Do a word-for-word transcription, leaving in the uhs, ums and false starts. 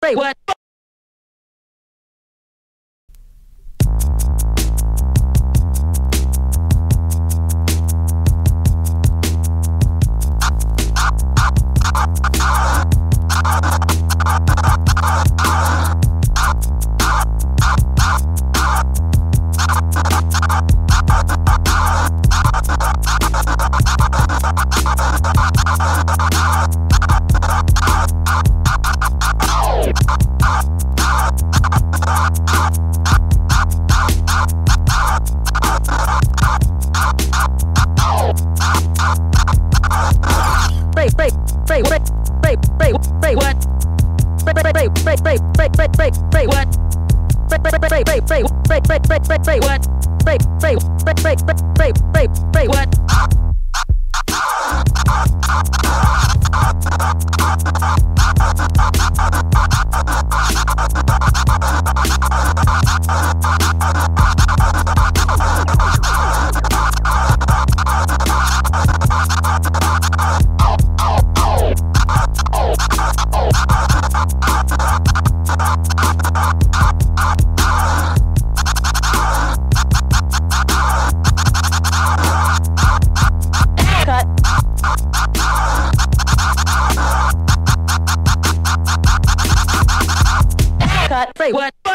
break, what? Break, break, break, break, break, break, break, what? Break, break, break, break, break, break, break, break, break, what? Break, break, break, break, break, break, break, break, break, break, what? Break, break, break, break, break, break, break, break, what? Cut. Cut. Break. What?